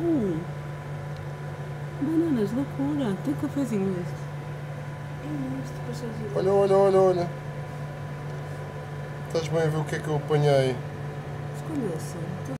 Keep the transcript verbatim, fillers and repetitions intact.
Hum. Bananas, loucura. Tem cafezinho este. É este, passageiro. Olha, olha, olha, olha. Estás bem a ver o que é que eu apanhei? Escolheu-se.